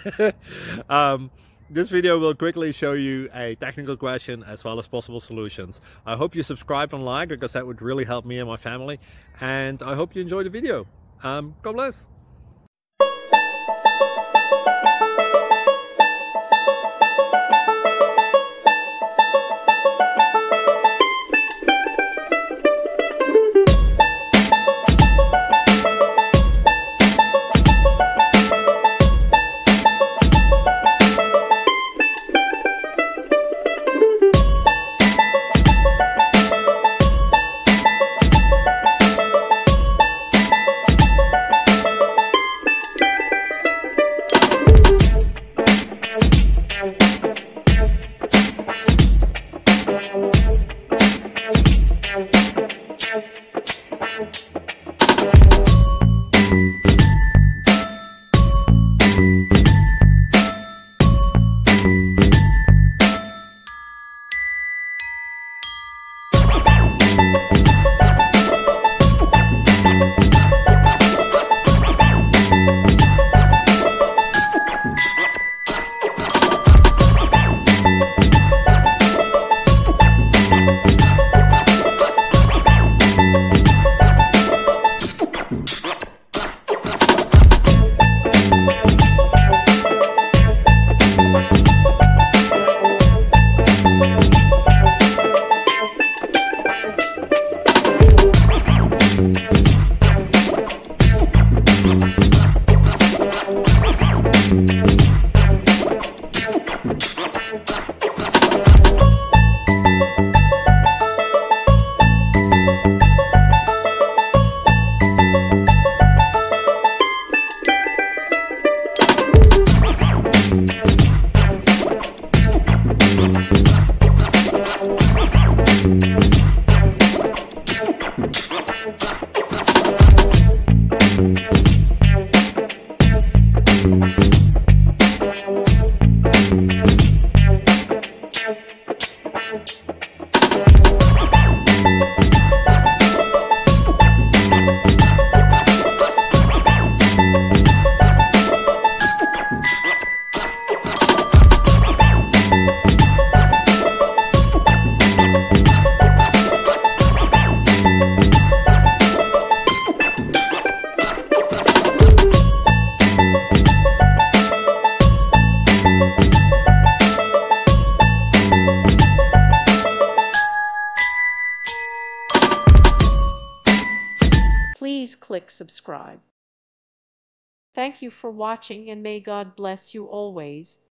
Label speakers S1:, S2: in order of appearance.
S1: um, this video will quickly show you a technical question as well as possible solutions. I hope you subscribe and like, because that would really help me and my family. And I hope you enjoy the video. God bless.
S2: Please click subscribe. Thank you for watching, and may God bless you always.